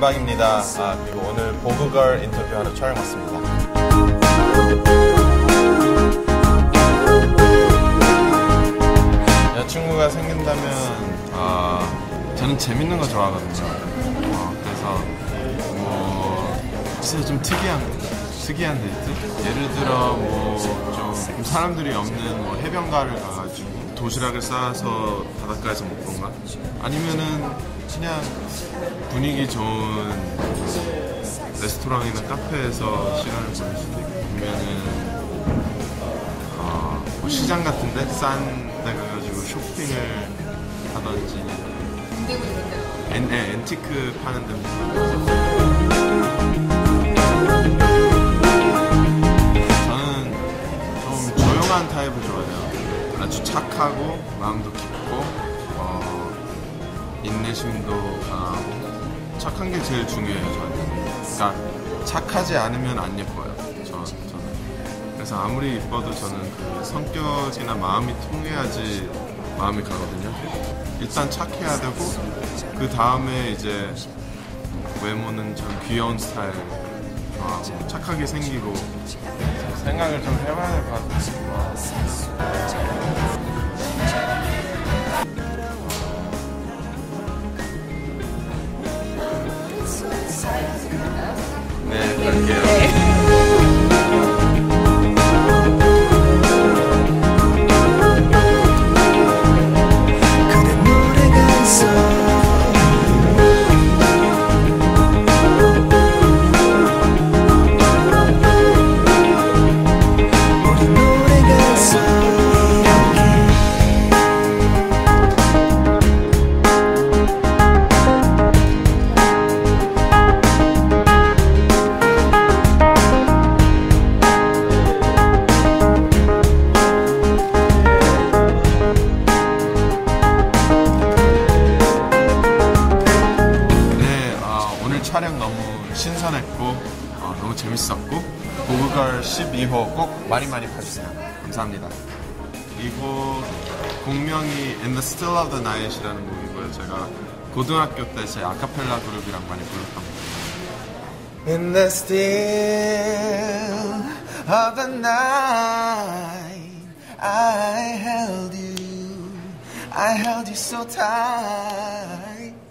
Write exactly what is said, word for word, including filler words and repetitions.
은박입니다. 아, 그리고 오늘 보그걸 인터뷰하러 촬영 왔습니다. 여자친구가 생긴다면 아, 저는 재밌는 거 좋아하거든요. 어, 그래서 뭐 진짜 좀 특이한 특이한 데이트? 예를 들어 뭐 좀 사람들이 없는 뭐 해변가를 가가지고 도시락을 싸서 바닷가에서 먹던가, 아니면은 그냥 분위기 좋은 레스토랑이나 카페에서 시간을 보낼 수도 있고, 아니면은 어, 뭐 시장 같은데 싼 데 가가지고 쇼핑을 하던지, 엔, 에, 앤티크 파는 데도 저는 좀 조용한 타입을 좋아해요. 아주 착하고 마음도 깊고 어, 인내심도 강하고 착한 게 제일 중요해요, 저한테. 그러니까 착하지 않으면 안 예뻐요, 저, 저는. 그래서 아무리 이뻐도 저는 그 성격이나 마음이 통해야지 마음이 가거든요. 일단 착해야 되고 그 다음에 이제 외모는 좀 귀여운 스타일 좋아하고 착하게 생기고. 생각을 좀 해봐야 될 것 같아요. 네, 그럴게요. 촬영 너무 신선했고 어, 너무 재밌었고 보그걸 십이 호 꼭 많이 많이 봐주세요. 감사합니다. 이 곡 곡명이 In the Still of the Night이라는 곡이고요. 제가 고등학교 때 제 아카펠라 그룹이랑 많이 불렀던 곡이에요. In the still of the night I held you, I held you so tight.